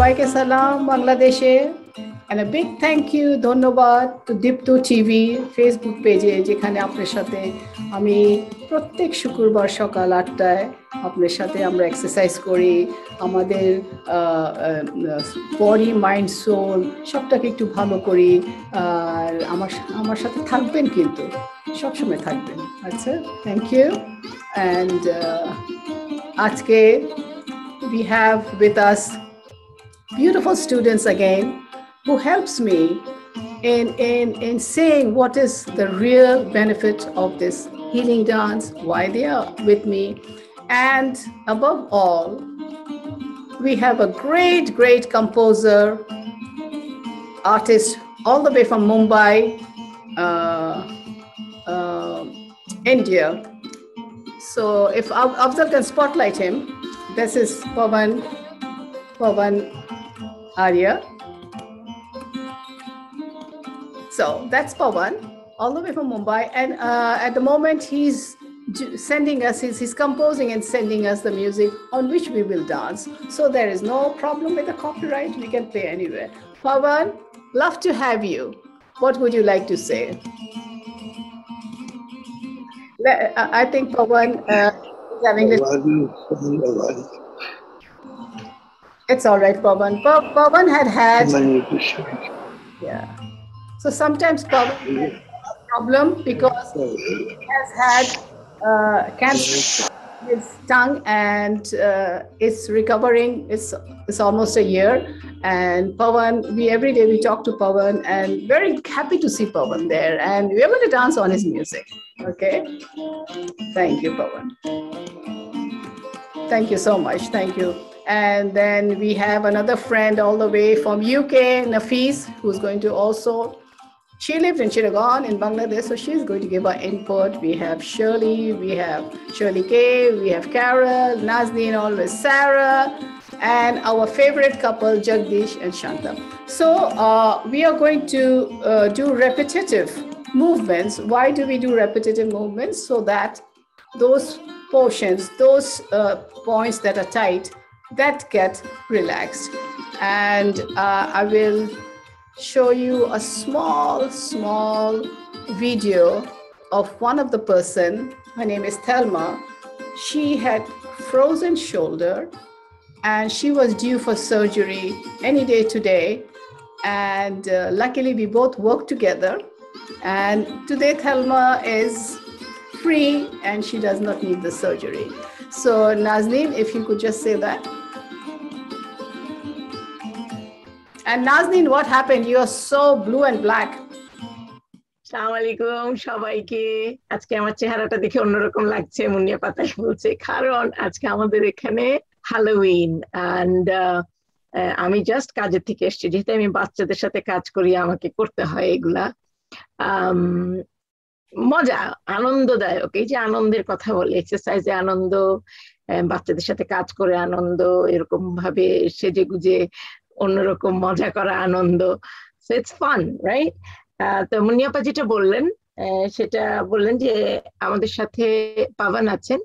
সবাইকে সালাম বাংলাদেশে and a big thank you ধন্যবাদ to দীপ্ত টিভি ফেসবুক পেজে যেখানে আপনার সাথে আমি প্রত্যেক শুক্রবার সকাল 8টায় আপনার সাথে আমরা এক্সারসাইজ করি আমাদের বডি মাইন্ড সোল সবটাকে একটু ভালো করি আর আমার সাথে থাকবেন কিন্তু সবসময় থাকবেন আচ্ছা থ্যাংক ইউ and আজকে we have with us beautiful students again who helps me in saying what is the real benefit of this healing dance, why they are with me, and above all, we have a great composer, artist all the way from Mumbai, India. So if Afzal can spotlight him, this is Pavan Arya. So that's Pavan, all the way from Mumbai. And at the moment, he's sending us, he's composing and sending us the music on which we will dance. So there is no problem with the copyright. We can play anywhere. Pavan, love to have you. What would you like to say? I think Pavan is having this. It's all right, Pavan. Pavan had. Yeah. So sometimes Pavan has a problem because he has had cancer in his tongue and it's recovering. It's almost a year. And Pavan, every day we talk to Pavan and very happy to see Pavan there. And we're going to dance on his music. Okay. Thank you, Pavan. Thank you so much. Thank you. And then we have another friend all the way from UK, Nafis, who's going to also, she lived in Chittagong in Bangladesh, so she's going to give her input. We have Shirley K, we have Carol, Nazneen, always Sarah, and our favorite couple, Jagdish and Shanta. So we are going to do repetitive movements. Why do we do repetitive movements? So that those portions, those points that are tight, that get relaxed. And I will show you a small video of one of the person. Her name is Thelma. She had frozen shoulder and she was due for surgery any day today. And luckily we both worked together. And today Thelma is free and she does not need the surgery. So Nazneen, if you could just say that. And Nazneen, what happened? You are so blue and black. আসসালামু আলাইকুম সবাইকে আজকে আমার চেহারাটা দেখে অন্যরকম লাগছে মুন্নিয়া পাতাই বলছে কারণ আজকে আমাদের এখানে হ্যালোউইন এন্ড আমি জাস্ট কাজের থেকে এসেছি যেহেতু আমি বাচ্চাদের সাথে কাজ করি আমাকে করতে হয় এগুলা মজা আনন্দদায়ক এই যে আনন্দের কথা বলে এক্সারসাইজে আনন্দ বাচ্চাদের সাথে কাজ করে আনন্দ এরকম ভাবে সেজে গুজে অন্যরকম মজা করা আনন্দ সো ইটস ফান রাইট তো মুন্নিয়াপা যেটা বললেন সেটা বললেন যে আমাদের সাথে পাবন আছেন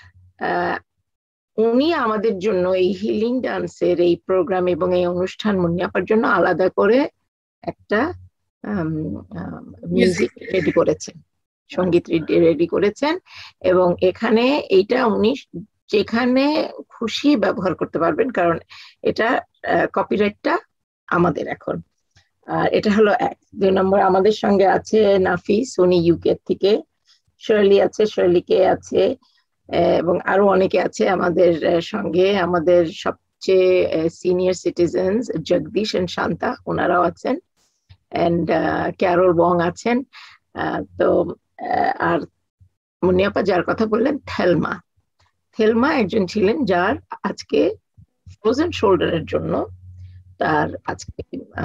উনি আমাদের জন্য এই হিলিং ডান্সের এই প্রোগ্রাম এবং এই অনুষ্ঠান মুন্নিয়াপার জন্য আলাদা করে একটা মিউজিক রেডি করেছেন সঙ্গীত রেডি করেছেন এবং এখানে এইটা উনি যেখানে খুশি ব্যবহার করতে পারবেন কারণ এটা কপিরাইটটা আমাদের এখন আর এটা হলো এক দুই নম্বর আমাদের সঙ্গে আছে নাফিস উনি ইউকে থেকে শার্লি আছে শার্লি কে আছে এবং আরো অনেকে আছে আমাদের সঙ্গে আমাদের সবচেয়ে senior citizens Jagdish and Shanta ওনারাও আছেন এন্ড ক্যারল বং আছেন তো আর মুন্নিয়াপা যার কথা বললেন থেলমা একজন ছিলেন যার আজকে ফ্রোজেন শোল্ডারের জন্য তার আজকে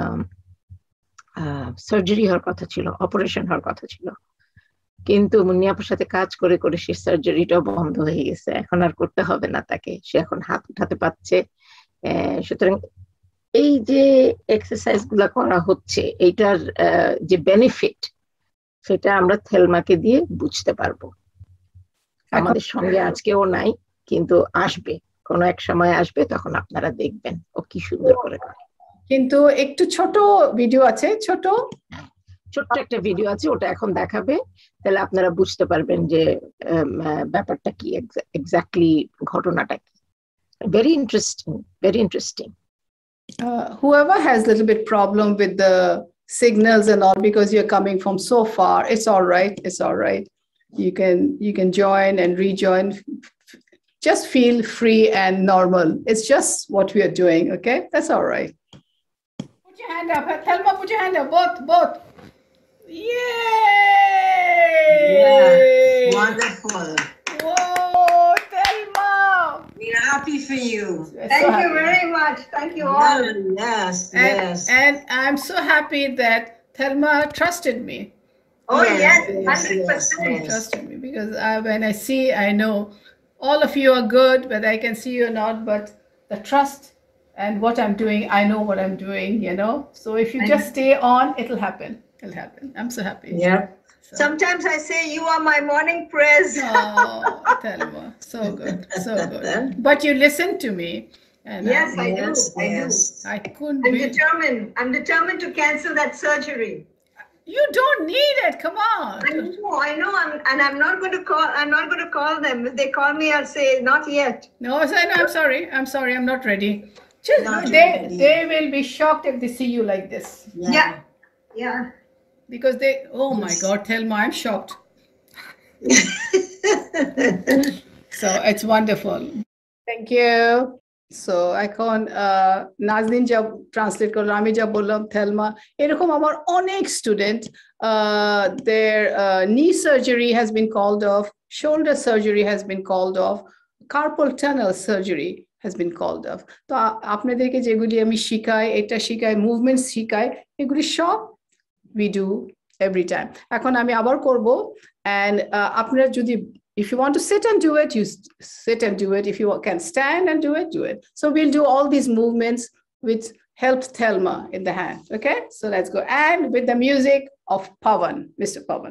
সার্জারি হওয়ার কথা ছিল অপারেশন হওয়ার কথা ছিল কিন্তু মুন্নিয়াপার সাথে কাজ করে করে সে সার্জারিটা বন্ধ হয়ে গেছে এখন আর করতে হবে না তাকে সে এখন হাত উঠাতে পারছে সুতরাং এই যে এক্সারসাইজ গুলা করা হচ্ছে এইটার যে বেনিফিট সেটা আমরা থেলমাকে দিয়ে বুঝতে পারবো আমাদের সঙ্গে আজকেও নাই কিন্তু আসবে কোনো এক সময় আসবে, তখন আপনারা দেখবেন ও কি সুন্দর করে করে। কিন্তু একটু ছোট ভিডিও আছে, ছোট্ট একটা ভিডিও আছে, ওটা এখন দেখাবে, তাহলে আপনারা বুঝতে পারবেন যে ব্যাপারটা কি, এক্স্যাক্টলি ঘটনাটা কি। Very interesting, very interesting. Whoever has a little bit problem with the signals and all, because you're coming from so far, it's all right. It's all right. You can join and rejoin. Just feel free and normal. It's just what we are doing. Okay, that's all right. Put your hand up, Thelma. Put your hand up. Both. Yay! Yeah, wonderful. Whoa, Thelma! We're happy for you. Thank you very much. Thank you all. Yes, yes. And I'm so happy that Thelma trusted me. Oh, yes, yes, 100%. yes. Trusted me because when I see, I know all of you are good, but I can see you're not. But the trust and what I'm doing, I know what I'm doing, you know. So if you just stay on, it'll happen. It'll happen. I'm so happy. Yeah. Sometimes I say you are my morning prayers. Oh, Thelma, so good, so good. But you listen to me. And Yes, I do. Yes, I do. yes. I couldn't I'm be. determined. I'm determined to cancel that surgery. You don't need it. Come on. I know. I'm not going to call. I'm not going to call them. If they call me, I'll say not yet. No, I said, no, I'm sorry. I'm sorry. I'm not ready. Just Not they ready. they will be shocked if they see you like this. Yeah. Yeah. Because they, oh my God, Thelma, I'm shocked. So it's wonderful. Thank you. So এখন নাজনীন যা translate করলাম, আমি যা বললাম, Thelma, এরকম আমার অনেক student, their knee surgery has been called off, shoulder surgery has been called off, carpal tunnel surgery has been called off. তো আপনাদেরকে যেগুলি আমি শিখাই, এটা শিখাই, মুভমেন্ট শিখাই, এগুলি সব we do every time. এখন আমি আবার করব, and আপনারা যদি, if you want to sit and do it, you sit and do it. If you can stand and do it. So we'll do all these movements which helped Thelma in the hand. Okay, so let's go. And with the music of Pawan, Mr. Pawan.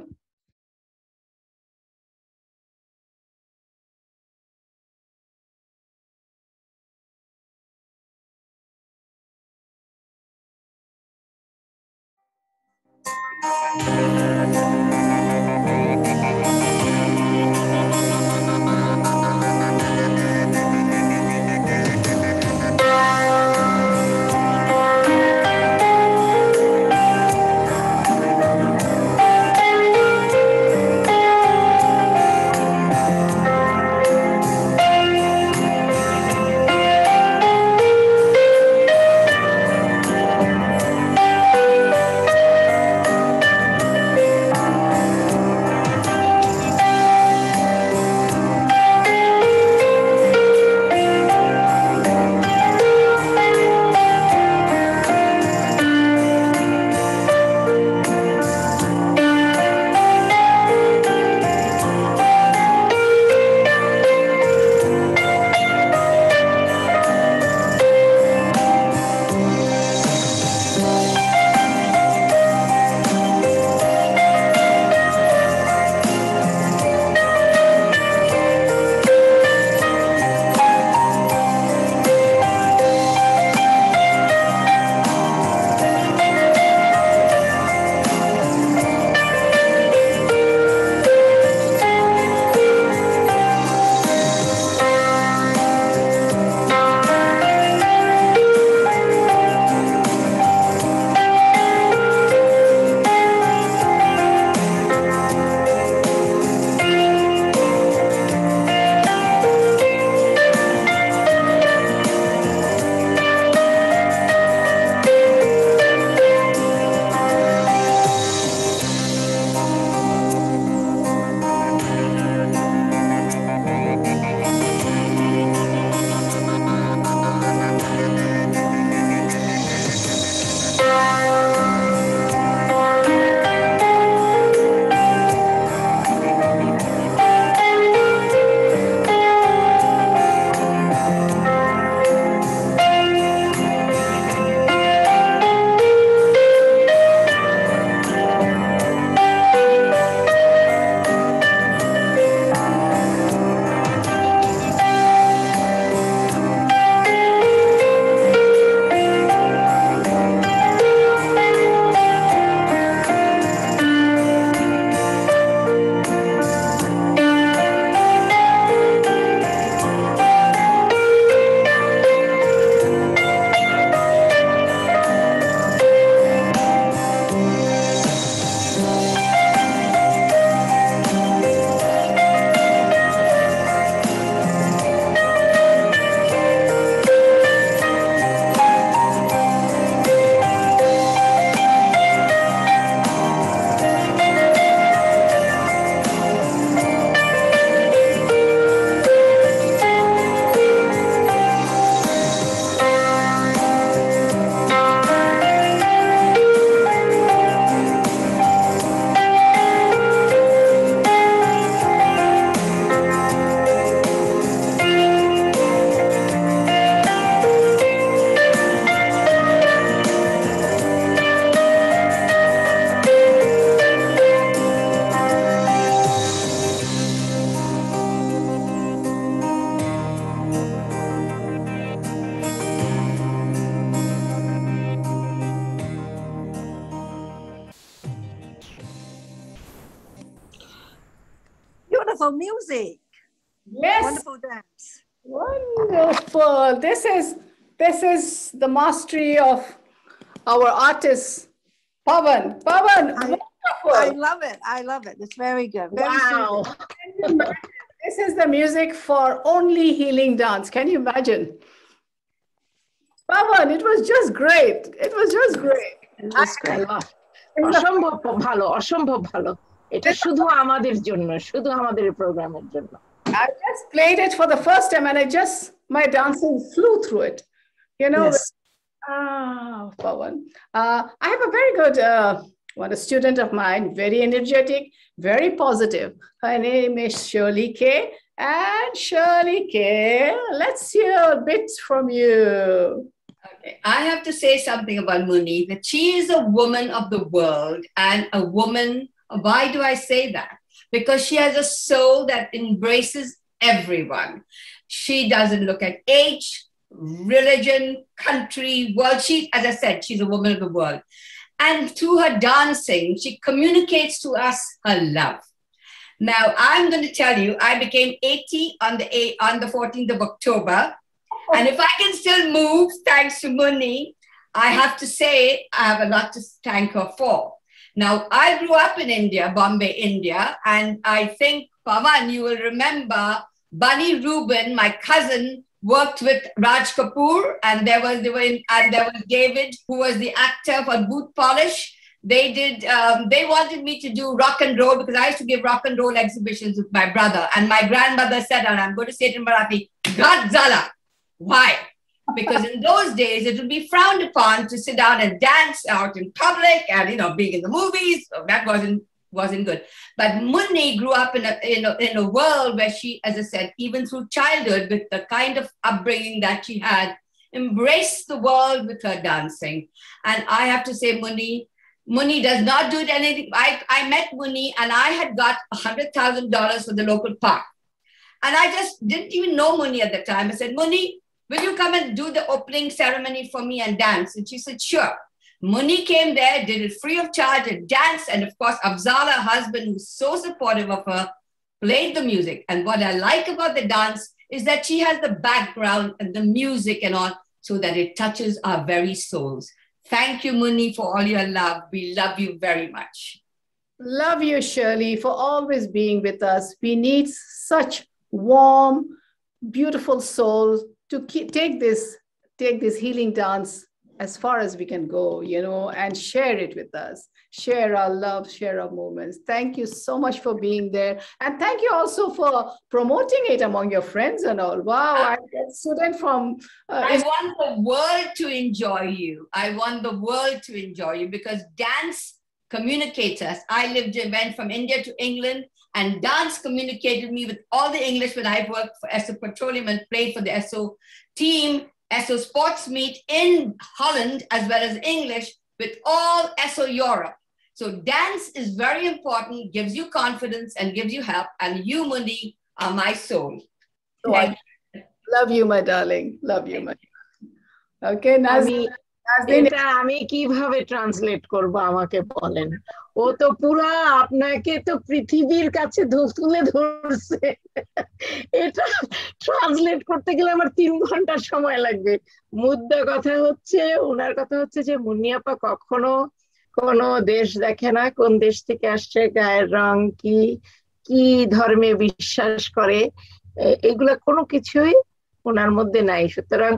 wonderful music. Yes. Wonderful dance. Wonderful. This is the mastery of our artist, Pavan. Pavan, I wonderful. love it. I love it. It's very good. Very Wow. soothing. This is the music for only healing dance. Can you imagine? Pavan, it was just great. It was just great. অসম্ভব ভালো, অসম্ভব ভালো। এটা শুধু আমাদের জন্য, শুধু আমাদের প্রোগ্রামের জন্য। I just played it for the first time and my dancing flew through it. You know, Yes. Pavan. I have a very good a student of mine, very energetic, very positive. Her name is Shirley K. And Shirley K, let's hear a bit from you. Okay, I have to say something about Muni, that she is a woman of the world and a woman. Why do I say that? Because she has a soul that embraces everyone. She doesn't look at age, religion, country, world. She, as I said, she's a woman of the world. And through her dancing, she communicates to us her love. Now, I'm going to tell you, I became 80 on the 14th of October. And if I can still move, thanks to Muni, I have to say I have a lot to thank her for. Now, I grew up in India, Bombay, India, and I think, Pavan, you will remember Bunny Rubin, my cousin, worked with Raj Kapoor, and there was David, who was the actor for Boot Polish. They wanted me to do rock and roll because I used to give rock and roll exhibitions with my brother. And my grandmother said, and I'm going to say it in Marathi, Godzilla. Why? Because in those days, it would be frowned upon to sit down and dance out in public and, being in the movies. So that wasn't good. But Muni grew up in a world where she, as I said, even through childhood, with the kind of upbringing that she had, embraced the world with her dancing. And I have to say, Muni does not do anything. I met Muni and I had got $100,000 for the local park. And I just didn't even know Muni at the time. I said, Muni, will you come and do the opening ceremony for me and dance? And she said, sure. Muni came there, did it free of charge, and danced. And of course, Afzal, her husband, who's so supportive of her, played the music. And what I like about the dance is that she has the background and the music and all, so that it touches our very souls. Thank you, Muni, for all your love. We love you very much. Love you, Shirley, for always being with us. We need such warm, beautiful souls to take this healing dance as far as we can go, and share it with us. Share our love, share our moments. Thank you so much for being there. And thank you also for promoting it among your friends and all. Wow, I get student from... I want the world to enjoy you. I want the world to enjoy you because dance communicates us. I went from India to England, and dance communicated me with all the English when I worked for Esso Petroleum and played for the Esso team, Esso Sports Meet in Holland, as well as English with all Esso Europe. So dance is very important, gives you confidence and gives you help. And you, Muni, are my soul. So love you, my darling. Love you, my darling. Okay, Nazneen. এটা আমি কিভাবে translate করব আমাকে বলেন। ও তো পুরা আপনাকে তো পৃথিবীর কাছে তুলে ধরছে, এটা ট্রান্সলেট করতে গেলে আমার 3 ঘন্টা সময় লাগবে। মুদ্রা কথা হচ্ছে, ওনার কথা হচ্ছে যে মুন্নি আপা কখনো কোনো দেশ দেখে না, কোন দেশ থেকে আসছে, গায়ের রং কি, কি ধর্মে বিশ্বাস করে, এগুলা কোনো কিছুই ওনার মধ্যে নাই। সুতরাং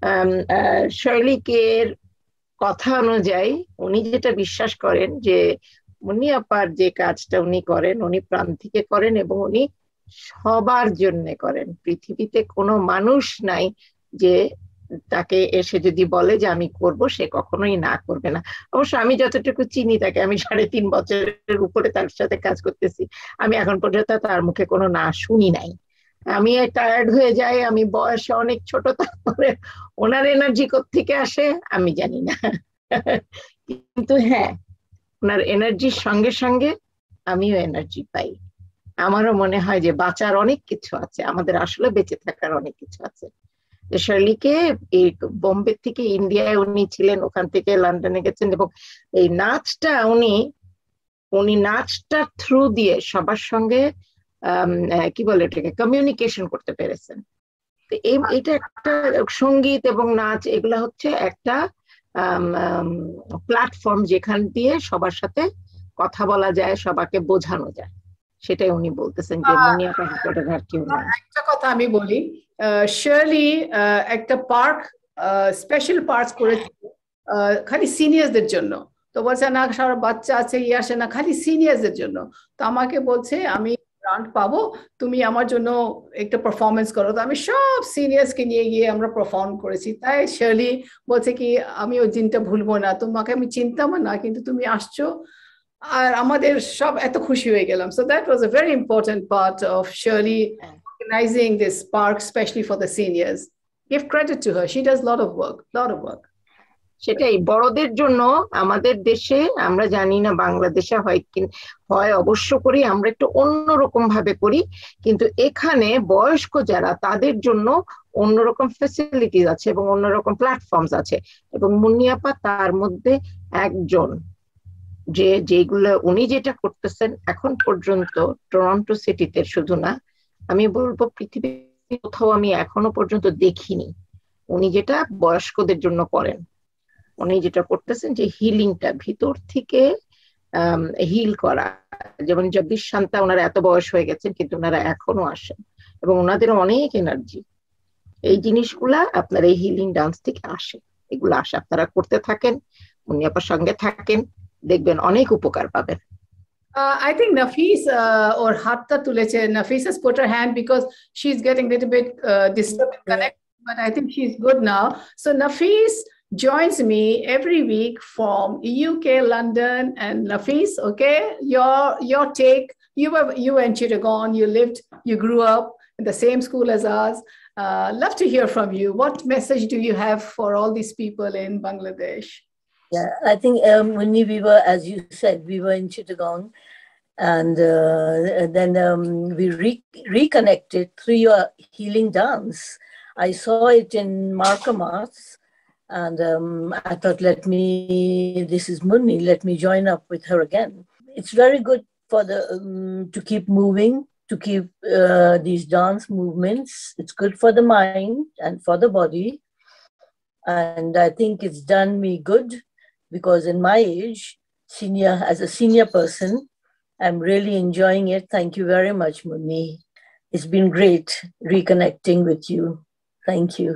শৈলীকের কথা অনুযায়ী উনি যেটা বিশ্বাস করেন যে মুন্নি আপার যে কাজটা উনি করেন, উনি প্রাণ থেকে করেন এবং উনি সবার জন্য করেন। পৃথিবীতে কোনো মানুষ নাই যে তাকে এসে যদি বলে যে আমি করব, সে কখনোই না করবে না। অবশ্য আমি যতটুকু চিনি তাকে, আমি 3.5 বছরের উপরে তার সাথে কাজ করতেছি, আমি এখন পর্যন্ত তার মুখে কোনো না শুনি নাই। আমি টায়ার্ড হয়ে যাই, আমি বয়সে অনেক ছোট, তারপরে ওনার এনার্জি কোত্থেকে আসে আমি জানি না, কিন্তু হ্যাঁ, ওনার এনার্জির সঙ্গে সঙ্গে আমিও এনার্জি পাই। আমারও মনে হয় যে বাঁচার অনেক কিছু আছে, আমাদের আসলে বেঁচে থাকার অনেক কিছু আছে। শৈলীকে এই বোম্বে থেকে ইন্ডিয়ায় উনি ছিলেন, ওখান থেকে লন্ডনে গেছেন, এবং এই নাচটা উনি নাচটার থ্রু দিয়ে সবার সঙ্গে কি বলে এটাকে কমিউনিকেশন করতে পেরেছেন। তো এটা একটা সঙ্গীত এবং নাচ এগুলা হচ্ছে একটা প্ল্যাটফর্ম যেখান দিয়ে সবার সাথে কথা বলা যায়, সবাইকে বোঝানো যায়, সেটাই উনি বলতেছেন যে মুনিয়া পাখির আর কেউ নাই। একটা কথা আমি বলি, শার্লি একটা পার্ক স্পেশাল পার্ক করেছে খালি সিনিয়রদের জন্য। তো বলছে না সবার বাচ্চা আছে ইয়ে আসে না, খালি সিনিয়রদের জন্য। তো আমাকে বলছে আমি গ্রান্ট পাবো, তুমি আমার জন্য একটা পারফরমেন্স করো। তো আমি সব সিনিয়র্সকে নিয়ে গিয়ে আমরা পারফর্ম করেছি। তাই শার্লি বলছে কি আমি ওই দিনটা ভুলবো না, তোমাকে আমি চিনতাম না কিন্তু তুমি আসছো আর আমাদের সব এত খুশি হয়ে গেলাম। So that was a very important part of Shirley organizing this park, especially for the seniors. Give credit to her. She does a lot of work. সেটাই বড়দের জন্য আমাদের দেশে, আমরা জানি না বাংলাদেশে হয় অবশ্য করি, আমরা একটু অন্যরকম ভাবে করি, কিন্তু এখানে বয়স্ক যারা তাদের জন্য অন্যরকম ফ্যাসিলিটিস আছে এবং অন্যরকম প্ল্যাটফর্মস আছে, এবং মুন্নিয়াপা তার মধ্যে একজন। যেগুলো উনি যেটা করতেছেন এখন পর্যন্ত টরন্টো সিটিতে শুধু না, আমি বলবো পৃথিবীর কোথাও আমি এখনো পর্যন্ত দেখিনি উনি যেটা বয়স্কদের জন্য করেন। উনি যেটা করতেছেন যে হিলিংটা ভিতর থেকে হিল করা, যেমন জগদীশ শান্তা ওনারা এত বয়স হয়ে গেছেন কিন্তু ওনারা এখনো আসেন এবং ওনাদের অনেক এনার্জি। এই জিনিসগুলা আপনার এই হিলিং ডান্স থেকে আসে, এগুলো আসে। আপনারা করতে থাকেন, মুন্নিয়াপার সঙ্গে থাকেন, দেখবেন অনেক উপকার পাবেন। I think Nafis or Hatta Tuleche, Nafis has put her hand because she's getting a little bit disturbed in connection, but I think she's good now. So Nafis joins me every week from UK, London, and Nafis, okay, your take. You were in Chittagong, you grew up in the same school as us. Love to hear from you. What message do you have for all these people in Bangladesh? Yeah, I think when we were, as you said, we were in Chittagong, and then we reconnected through your healing dance. I saw it in Markham, and I thought, this is Munni, let me join up with her again. It's very good for the to keep moving, to keep these dance movements. It's good for the mind and for the body. And I think it's done me good, because in my age, as a senior person, I'm really enjoying it. Thank you very much, Munni. It's been great reconnecting with you. Thank you.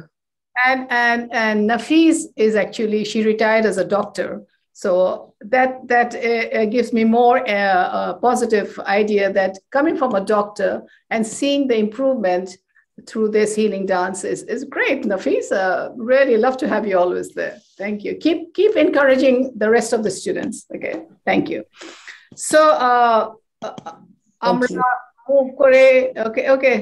And Nafis is actually, she retired as a doctor. So that gives me more positive idea that coming from a doctor and seeing the improvement through this healing dance is great. Nafis, really love to have you always there. Thank you. Keep encouraging the rest of the students. Okay, thank you. So move kore. Okay.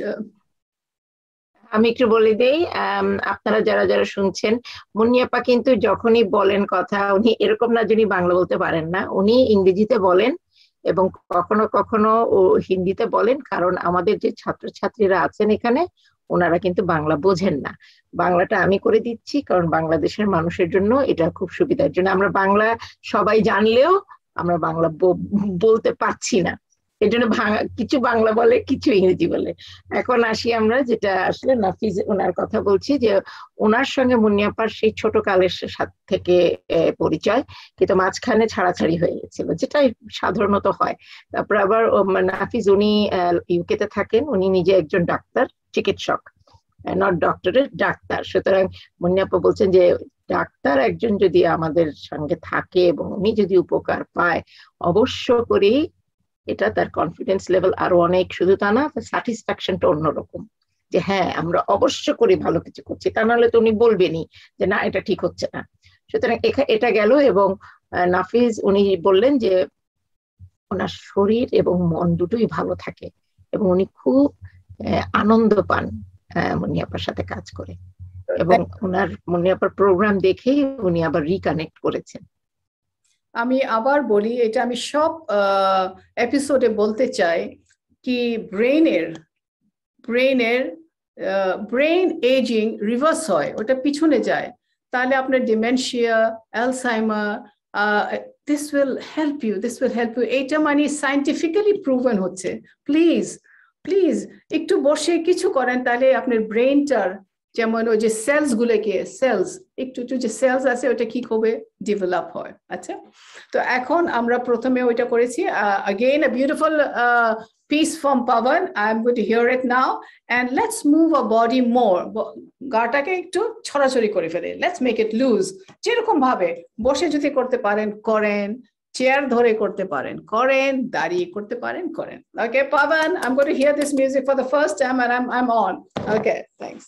আমি একটু বলে দেই, আপনারা যারা যারা শুনছেন, মুন্নিয়াপা কিন্তু যখনই বলেন কথা, উনি এরকম না যিনি বাংলা বলতে পারেন না, উনি ইংরেজিতে বলেন এবং কখনো কখনো হিন্দিতে বলেন, কারণ আমাদের যে ছাত্রছাত্রীরা আছেন এখানে ওনারা কিন্তু বাংলা বোঝেন না। বাংলাটা আমি করে দিচ্ছি, কারণ বাংলাদেশের মানুষের জন্য এটা খুব সুবিধার জন্য। আমরা বাংলা সবাই জানলেও আমরা বাংলা বলতে পারছি না, এর জন্য কিছু বাংলা বলে, কিছু ইংরেজি বলে। এখন আসি আমরা যেটা আসলে নাফিজ ওনার কথা বলছি, যে ওনার সঙ্গে মুন্নিয়াপার সেই ছোট কালের থেকে পরিচয়, কিন্তু মাঝখানে ছাড়াছাড়ি হয়ে গেছিল, যেটাই সাধারণত হয়। তারপর আবার নাফিজ উনি ইউকেতে থাকেন, উনি নিজে একজন ডাক্তার, চিকিৎসক, নট ডক্টরের ডাক্তার। সুতরাং মুন্নিয়াপা বলছেন যে ডাক্তার একজন যদি আমাদের সঙ্গে থাকে এবং উনি যদি উপকার পায়, অবশ্য করেই এটা তার কনফিডেন্স লেভেল আরো অনেক, শুধু তা না, স্যাটিসফ্যাকশনটা অন্যরকম, যে হ্যাঁ আমরা অবশ্য করে ভালো কিছু করছি, তা নাহলে তো উনি বলবেনই যে না এটা ঠিক হচ্ছে না। সুতরাং এটা গেল। এবং নাফিজ উনি বললেন যে ওনার শরীর এবং মন দুটোই ভালো থাকে এবং উনি খুব আনন্দ পান মুন্নিয়াপার সাথে কাজ করে, এবং ওনার মুন্নিয়াপার প্রোগ্রাম দেখেই উনি আবার রিকানেক্ট করেছেন। আমি আবার বলি, এটা আমি সব এপিসোডে বলতে চাই কি ব্রেন এজিং রিভার্স হয়, ওটা পিছনে যায়, তাহলে আপনার dementia, Alzheimer, this will help you. এটা মানে scientifically proven হচ্ছে। প্লিজ একটু বসে কিছু করেন, তাহলে আপনার ব্রেনটার যেমন ওই যে একটু যে সেলস আছে ওটা কি হবে, ডেভেলপ হয়। আচ্ছা, তো এখন আমরা প্রথমে ওইটা করেছি। Again, a beautiful piece from Pawan. I'm going to hear it now, and let's move our body more. গাটাকে একটু ছড়াছড়ি করে ফেলে, let's make it loose. যেরকম ভাবে বসে যদি করতে পারেন করেন, চেয়ার ধরে করতে পারেন করেন, দাঁড়িয়ে করতে পারেন করেন। Okay, Pawan, I'm going to hear this music for the first time, and I'm on. Okay, thanks.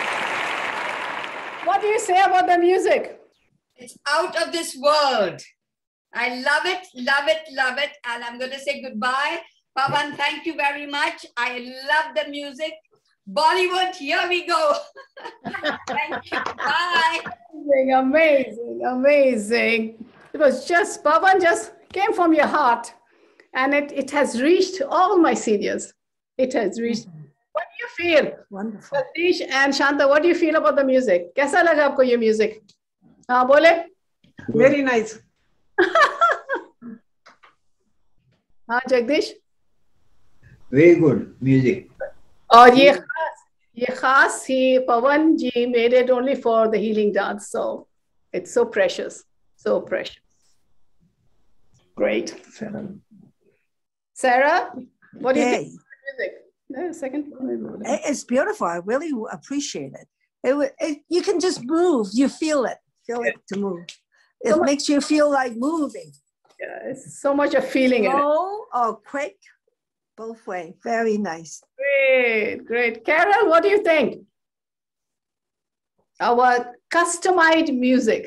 What do you say about the music? It's out of this world. I love it, love it, love it. And I'm going to say goodbye. Pavan, thank you very much. I love the music. Bollywood, here we go. Thank you. Bye. Amazing, amazing, amazing. It was just, Pavan just came from your heart, and it has reached all my seniors. It has reached. What do you feel? Wonderful. Satish and Shanta, what do you feel about the music? कैसा लगा आपको ये music? हाँ बोले? Very nice. हाँ Jagdish? Very good music. और ये खास ही पवन जी made it only for the healing dance, so it's so precious, so precious. Great. Sarah, what do you think? Yay. Of the music? No, second. It's beautiful. I really appreciate it. You can just move. You feel it to move. It makes you feel like moving. Yeah, it's so much of feeling in it. Slow or quick, both way. Very nice. Great, great. Carol, what do you think? Our customized music.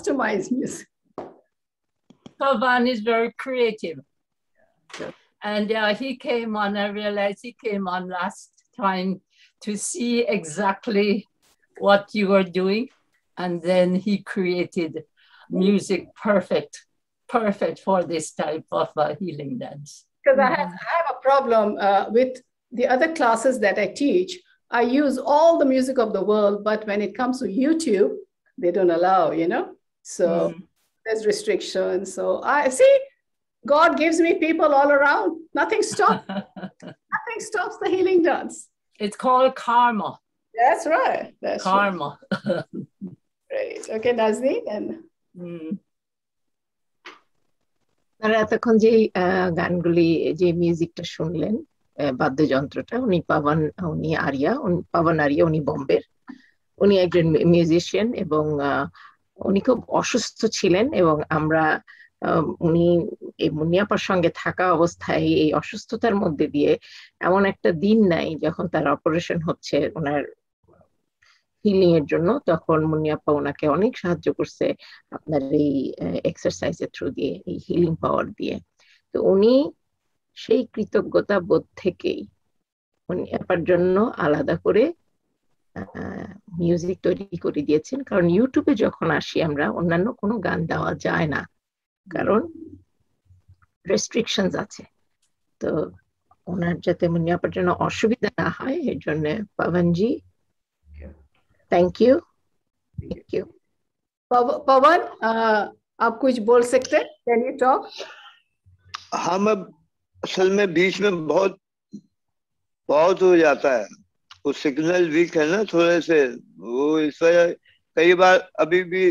Pavan is very creative. And he came on, I realized he came on last time to see exactly what you were doing. And then he created music perfect for this type of healing dance. Because I have a problem with the other classes that I teach. I use all the music of the world, but when it comes to YouTube, they don't allow, So there's restrictions. So I see, God gives me people all around. Nothing stops the healing dance. It's called karma. That's right. That's Karma. Right. Great. Okay, Nazneen and তারা এতক্ষণ যে গানগুলি যে মিউজিকটা শুনলেন বাদ্যযন্ত্রটা পাবন area উনি বোম্বের উনি একজন মিউজিশিয়ান এবং উনি খুব অসুস্থ ছিলেন এবং আমরা উনি এই মুন্নিয়াপার সঙ্গে থাকা অবস্থায় এই অসুস্থতার মধ্যে দিয়ে এমন একটা দিন নাই যখন তার অপারেশন হচ্ছে ওনার হিলিং এর জন্য তখন মুন্নিয়াপা ওনাকে অনেক সাহায্য করছে আপনার এই এক্সারসাইজের থ্রু দিয়ে এই হিলিং পাওয়ার দিয়ে তো উনি সেই কৃতজ্ঞতা বোধ থেকেই মুন্নিয়াপার জন্য আলাদা করে মিউজিক তৈরি করে দিয়েছেন কারণ ইউটিউবে যখন আসি আমরা অন্যান্য কোনো গান দেওয়া যায় না কারণ রেস্ট্রিকশনস আছে তো ওনার যাতে মুন্নিয়াপার জন্য অসুবিধা না হয় এর জন্য পাবনজি थैंक यू पवन आप कुछ बोल सकते हैं कैन यू टॉक हाँ मैं असल में बीच में बहुत हो जाता है वो सिग्नल वीक है ना थोड़े से वो इस वजह कई बार अभी भी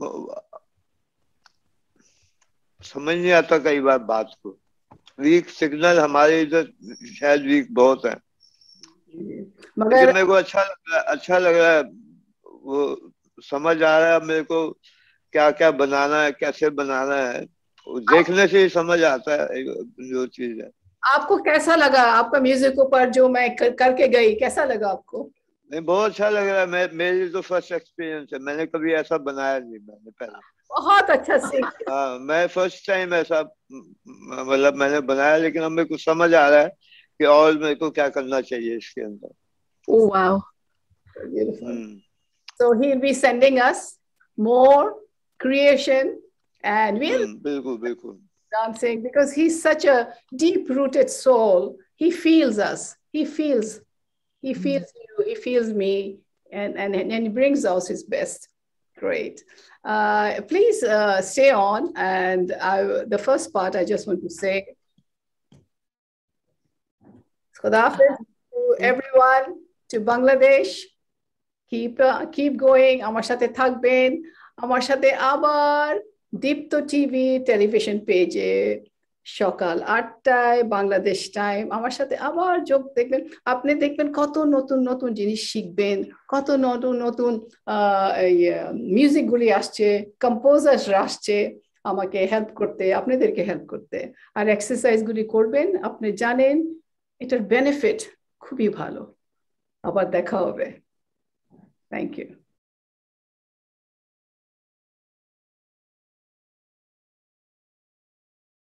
समझ नहीं आता कई बार बात को वीक सिग्नल हमारे इधर शायद वीक बहुत है मगर मेरे को अच्छा लग रहा है वो समझ आ रहा है मेरे को क्या क्या बनाना है कैसे बनाना है देखने से ही समझ आता है जो चीज है आपको कैसा लगा आपका म्यूजिक ऊपर जो मैं करके गई कैसा लगा आपको नहीं बहुत अच्छा लग रहा है मेरी तो फर्स्ट एक्सपीरियंस है मैंने कभी ऐसा बनाया नहीं मैंने पहले बहुत अच्छा सीख हाँ मैं फर्स्ट टाइम ऐसा मतलब मैंने बनाया लेकिन अब मेरे को समझ आ रहा है कि और मेरे को क्या करना चाहिए इसके अंदर Oh wow. Beautiful. So he'll be sending us more creation and we'll bilkul dancing because he's such a deep-rooted soul. He feels us. He feels you, he feels me and he brings out his best. Great. Please stay on and the first part I just want to say Khuda Hafiz to everyone, to Bangladesh. Keep going. Amar sathe thakben. Amar sathe abar Dipto TV television page সকাল 8টায় Bangladesh time আমার সাথে আবার যোগ দেখবেন আপনি দেখবেন কত নতুন নতুন জিনিস শিখবেন কত নতুন নতুন মিউজিকগুলি আসছে কম্পোজাররা আসছে আমাকে হেল্প করতে আপনাদেরকে হেল্প করতে আর এক্সারসাইজগুলি করবেন আপনি জানেন এটার বেনিফিট খুবই ভালো আবার দেখা হবে থ্যাংক ইউ